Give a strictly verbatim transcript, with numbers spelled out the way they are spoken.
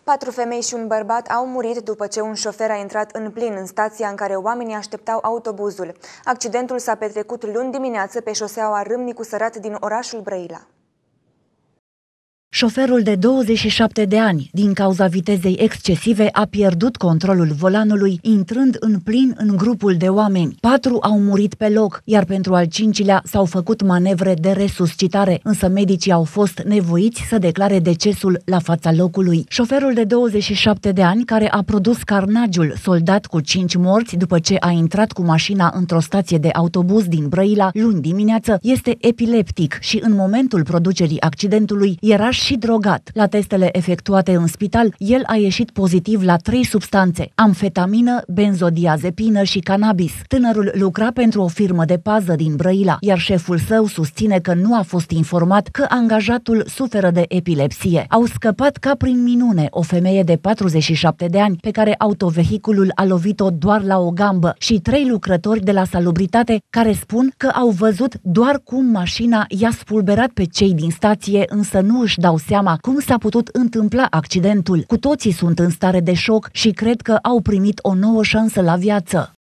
Patru femei și un bărbat au murit după ce un șofer a intrat în plin în stația în care oamenii așteptau autobuzul. Accidentul s-a petrecut luni dimineață pe șoseaua Râmnicu Sărat din orașul Brăila. Șoferul de douăzeci și șapte de ani, din cauza vitezei excesive, a pierdut controlul volanului, intrând în plin în grupul de oameni. Patru au murit pe loc, iar pentru al cincilea s-au făcut manevre de resuscitare, însă medicii au fost nevoiți să declare decesul la fața locului. Șoferul de douăzeci și șapte de ani, care a produs carnagiul soldat cu cinci morți după ce a intrat cu mașina într-o stație de autobuz din Brăila luni dimineață, este epileptic și în momentul producerii accidentului era și drogat. La testele efectuate în spital, el a ieșit pozitiv la trei substanțe: amfetamină, benzodiazepină și cannabis. Tânărul lucra pentru o firmă de pază din Brăila, iar șeful său susține că nu a fost informat că angajatul suferă de epilepsie. Au scăpat ca prin minune o femeie de patruzeci și șapte de ani, pe care autovehiculul a lovit-o doar la o gambă, și trei lucrători de la salubritate care spun că au văzut doar cum mașina i-a spulberat pe cei din stație, însă nu își dau seama cum s-a putut întâmpla accidentul. Cu toții sunt în stare de șoc și cred că au primit o nouă șansă la viață.